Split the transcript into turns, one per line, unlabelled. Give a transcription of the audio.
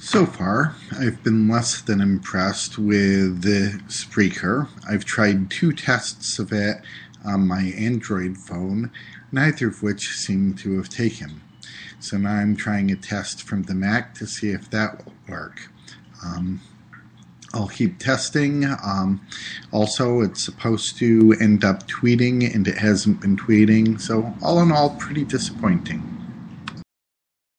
So far, I've been less than impressed with the Spreaker. I've tried 2 tests of it on my Android phone, neither of which seem to have taken. So now I'm trying a test from the Mac to see if that will work. I'll keep testing. Also, it's supposed to end up tweeting, and it hasn't been tweeting, so all in all, pretty disappointing.